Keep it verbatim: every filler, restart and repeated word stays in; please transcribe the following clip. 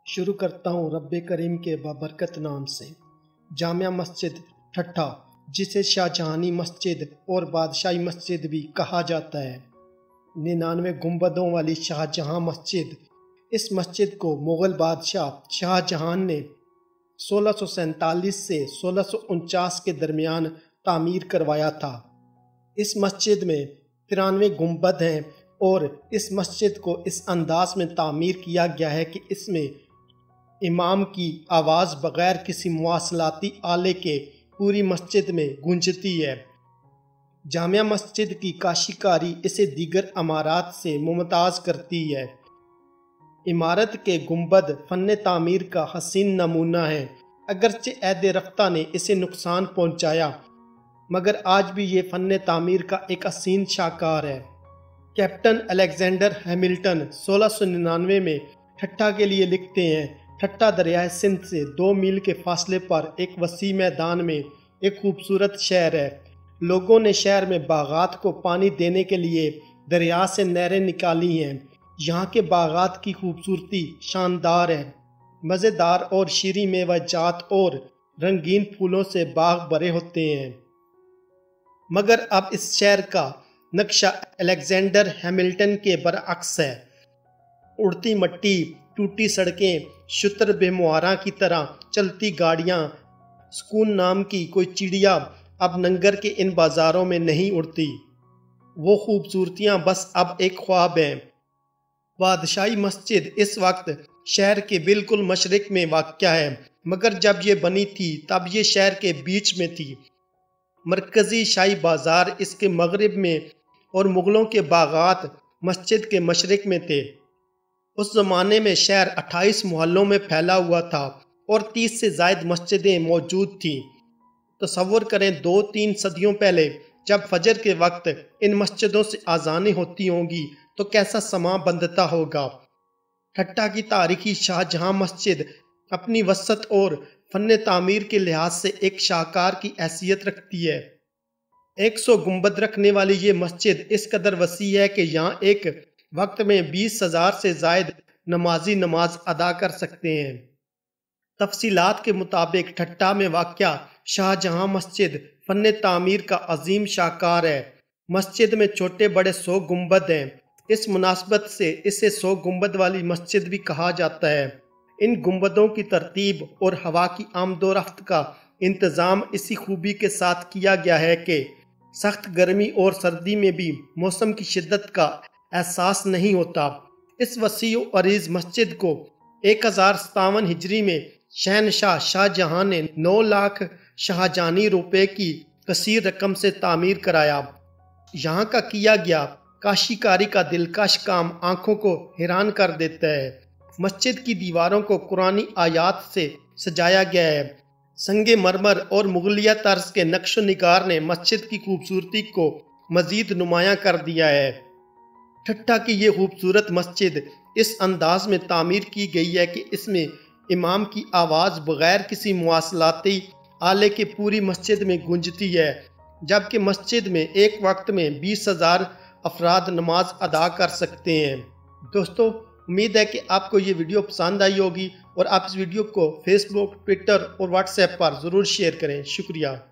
شروع کرتا ہوں رب کریم کے بابرکت نام سے۔ جامع مسجد ٹھٹھا، جسے شاہ جہانی مسجد اور بادشاہی مسجد بھی کہا جاتا ہے، ننانوے گنبدوں والی شاہ جہاں مسجد۔ اس مسجد کو مغل بادشاہ شاہ جہان نے سولہ سو سینتالیس سے سولہ سو انچاس کے درمیان تعمیر کروایا تھا۔ اس مسجد میں ترانوے گنبد ہیں اور اس مسجد کو اس انداز میں تعمیر کیا گیا ہے کہ اس میں امام کی آواز بغیر کسی مواصلاتی آلے کے پوری مسجد میں گونجتی ہے۔ جامع مسجد کی کاشی کاری اسے دیگر عمارات سے ممتاز کرتی ہے۔ عمارت کے گنبد فن تعمیر کا حسین نمونہ ہیں، اگرچہ عہد رفتہ نے اسے نقصان پہنچایا، مگر آج بھی یہ فن تعمیر کا ایک حسین شاہکار ہے۔ کیپٹن الیگزینڈر ہیملٹن سولہ سو ننانوے میں ٹھٹھا کے لیے لکھتے ہیں، ٹھٹھا دریائے سندھ سے دو میل کے فاصلے پر ایک وسیع میدان میں ایک خوبصورت شہر ہے۔ لوگوں نے شہر میں باغات کو پانی دینے کے لیے دریا سے نہریں نکالی ہیں۔ یہاں کے باغات کی خوبصورتی شاندار ہے، مزیدار اور شیریں میوہ جات اور رنگین پھولوں سے باغ بھرے ہوتے ہیں۔ مگر اب اس شہر کا نقشہ الیگزینڈر ہیملٹن کے برعکس ہے۔ اڑتی مٹی، ٹوٹی سڑکیں، شتر بے مہاراں کی طرح چلتی گاڑیاں، سکون نام کی کوئی چڑیا اب ننگر کے ان بازاروں میں نہیں اڑتی۔ وہ خوبصورتیاں بس اب ایک خواب ہیں۔ بادشاہی مسجد اس وقت شہر کے بالکل مشرق میں واقع ہے، مگر جب یہ بنی تھی تب یہ شہر کے بیچ میں تھی۔ مرکزی شاہی بازار اس کے مغرب میں اور مغلوں کے باغات مسجد کے مشرق میں تھے۔ اس زمانے میں شہر اٹھائیس محلوں میں پھیلا ہوا تھا اور تیس سے زائد مسجدیں موجود تھیں۔ تصور کریں دو تین صدیوں پہلے جب فجر کے وقت ان مسجدوں سے آذانیں ہوتی ہوں گی تو کیسا سماں بندتا ہوگا۔ ٹھٹھا کی تاریخی شاہ جہاں مسجد اپنی وسعت اور فن تعمیر کے لحاظ سے ایک شاہکار کی حیثیت رکھتی ہے۔ ایک سو گنبد رکھنے والی یہ مسجد اس قدر وسیع ہے کہ یہاں ایک وقت میں بیس ہزار سے زائد نمازی نماز ادا کر سکتے ہیں۔ تفصیلات کے مطابق ٹھٹھا میں واقع شاہ جہاں مسجد فن تعمیر کا عظیم شاہکار ہے۔ مسجد میں چھوٹے بڑے سو گنبد ہیں، اس مناسبت سے اسے سو گنبد والی مسجد بھی کہا جاتا ہے۔ ان گنبدوں کی ترتیب اور ہوا کی آمد و رفت کا انتظام اسی خوبی کے ساتھ کیا گیا ہے کہ سخت گرمی اور سردی میں بھی موسم کی شدت کا احساس نہیں ہوتا۔ اس وسیع و عریض مسجد کو ایک ہزار ستاون ہجری میں شہنشاہ شاہ جہاں نے نو لاکھ شاہجہانی روپے کی کثیر رقم سے تعمیر کرایا۔ یہاں کا کیا گیا کاشی کاری کا دلکش کام آنکھوں کو حیران کر دیتا ہے۔ مسجد کی دیواروں کو قرآنی آیات سے سجایا گیا ہے۔ سنگ مرمر اور مغلیہ طرز کے نقش و نگار نے مسجد کی خوبصورتی کو مزید نمایاں کر دیا ہے۔ ٹھٹھا کی یہ خوبصورت مسجد اس انداز میں تعمیر کی گئی ہے کہ اس میں امام کی آواز بغیر کسی مواصلاتی آلے کے پوری مسجد میں گونجتی ہے، جبکہ مسجد میں ایک وقت میں بیس ہزار افراد نماز ادا کر سکتے ہیں۔ دوستو، امید ہے کہ آپ کو یہ ویڈیو پسند آئی ہوگی اور آپ اس ویڈیو کو فیس بک، ٹویٹر اور واٹس ایپ پر ضرور شیئر کریں۔ شکریہ۔